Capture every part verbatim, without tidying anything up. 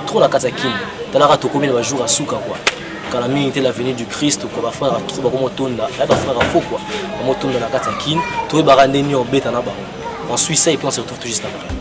trop la Kazakine. Dans la rate au combien de jours à Souka quoi. Quand la minute était l'avenue du Christ, quoi, ma frère a trouvé comment tourner là, ma frère a faux quoi. Comment tourner la Kazakine, tout est barandé en bête en abat. On suit ça et puis on se retrouve tout juste après.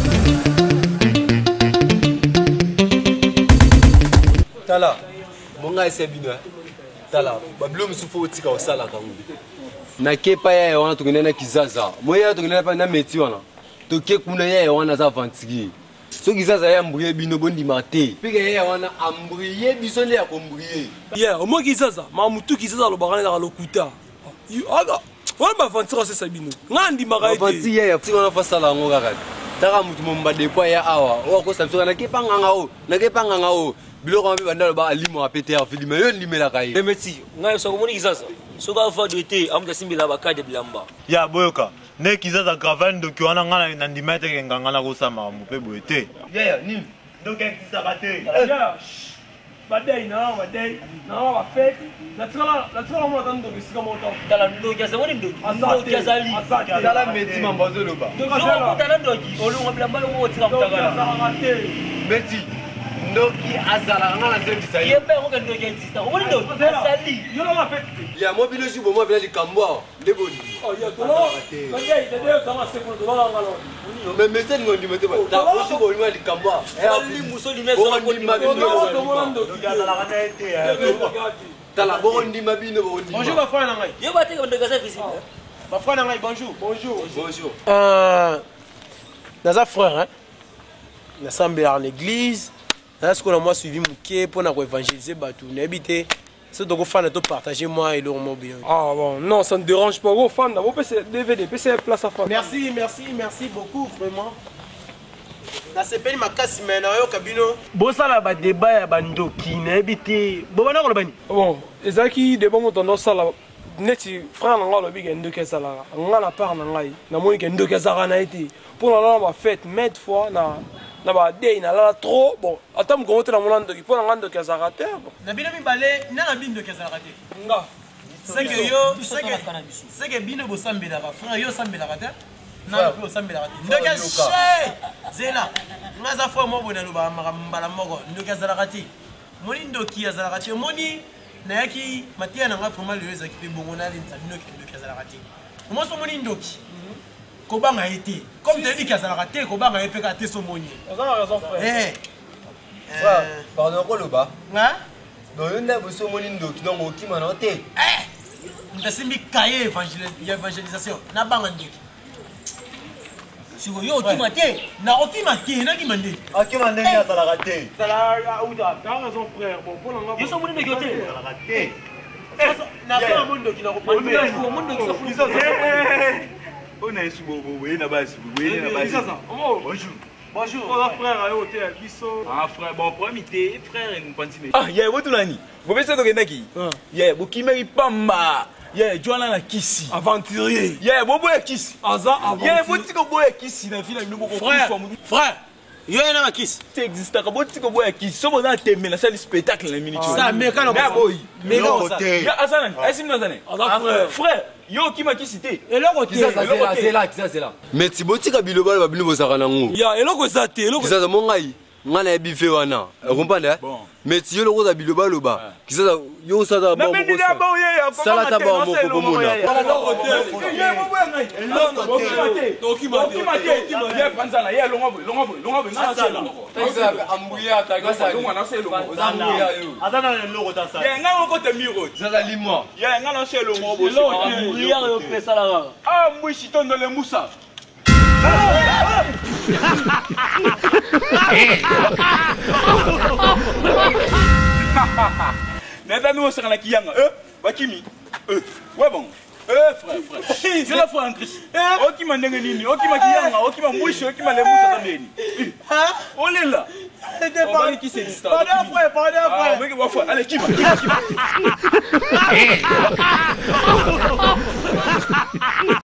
Tala, mon gars c'est bien. Tala, Babylone souffre au tika au sala kangu. Na kepa ya wana tukunena kizaza. Moya tukunena pa na meti wana. To ke kuna ya wana za vantigi. So kizaza ya mbrouiller bino bondi maté. Pike ya wana ambrouiller biso le ya kombriller. Yeah, au moins kizaza, ma mutu kizaza lo barane la lokuta. Aga, wana ba vantira c'est sabino. Ngandi magaite. Vantigi ya tika wana fa sala ngo kaka. Taka mutu momba de kwa ya awa. O ko samso na kepa nganga o. Na kepa nganga o. Bilo quand même dans le bas alimo a pété à filmer yo limela kai Remeti ngai so komoni kizaza so ka fa de te amuta simbila ba kade bilamba ya boyoka ne kizaza gravane donc wana ngana na ndimete ke ngana ko sama mu pe boete ya ya nim donc kizaza bate ya badai na badai na ba fait la tsala la tsala mo tan do bisika mo to dala ndo kizaza woni ndo ndo kizaza li dala meti mambazo lo ba donc so ko dala ndo ki olunga bilamba lo tsika mutagala meti Ndoki azala ngana zebisa ye pe ngo ndo kizaza woni ndo azali yo la fait ya mobile ju bo mobile likambo ndeboni oh ya to badai de de kama sekolo do la ngalo mais meti ngondi meti ba ta osu bo ni likambo ali musoli meso ko ni ndo kizaza la kana ete tala bo ndi mabino bo ndi bonjour ma frère na ngai ye ba te ko ndo kizaza visite ma frère na ngai bonjour bonjour bonjour euh naza frère hein na semblé à l'église. Est-ce qu'on a moi suivi mon quai pour évangéliser Batou n'habiter c'est donc fan de partager moi et le mobile. Ah bon non ça ne dérange pas vos fans vos P C D V D P C place à faire. Merci merci merci beaucoup vraiment. Na sepeli makasi mena yo kabino. bosala ba débat ya bandoki n'habiter bo bana ko bani Bon ezaki de bon ton sala neti frère na ngalo bi gendo ke sala ngana part na ngai na moi ke ndo ke sala na été pour la ba fête met fois na na ba day na la trop bon atam ko motela molando ki pona ngando ke sala te na bino mibale na na bindo ke sala te nga c'est que yo c'est que c'est que bino bo sambela ba frère yo sambela te na ko sambela te ndo ke she zela ngaza fo mo bona lo ba mbala moko ndo ke sala te moni ndo ki ya sala te moni na yaki matia na nga formal yo ezaki pe bongo na linza bino ke ndo ke sala te mo so moni ndo ki ko banga été comme tu dis que ça la raté ko banga epé ka té so moni on a raison frère eh frère pardon ko lo ba hein do yo na bo so moni ndo ki donc okima na te eh ndasimbi kaye évangélisation na banga ndiki siko yo okima te na okima te na ki mande akima ndenge ya sala raté ça la ouda tu as raison frère bon pour l'anga yo so moni ndo ki sala raté na so mondo ki na ko mondo ki so fuliza on a su bobo oui na base oui na base bonjour bonjour mon frère ayo te biso ah frère bon premier té frère nous pantine ah yeah wotu nani bo pesa to kendaki yeah bo kimeri pamba yeah joana na kisi aventurier yeah bo boya kisi aza aventurier yeah bo tiko boya kisi na fila bino boko frère frère yo ena na kisi te existe ka bo tiko boya kisi so bo na teme na salle spectacle na miniature ça meka no boy meka ça ya asana asi mna zane frère frère yo kima kisi te eloko te kizaza c'est là kizaza c'est là mais tibotika biloba ba bino bozaka nango ya eloko za te eloko kizaza mo ngai ngana ya bife wana comprendre mais ti yo loko za biloba loba kizaza yo sada ba mo ko sala ta ba mo ko bomona eloko te eloko te ye panzana ye longa bo longa bo longa bo na sala kizaza ambuya ta kizaza longa na selo ambuya yo atana le logo ta sala ye nga ko te miro kizaza limo ye nga na selo mo bo ambuya yo pesa la ah mwishi tondo le musa Neta nous on qui yanga euh bakimi euh ouais bon euh frère frère c'est la foi en Christ oh qui m'a ndenge nini oh qui m'a kiyanga oh qui m'a mwishi oh qui m'a le musa tambeni hein oh là c'était pas qui c'est ça pardon frère pardon frère mais que frère allez qui m'a qui m'a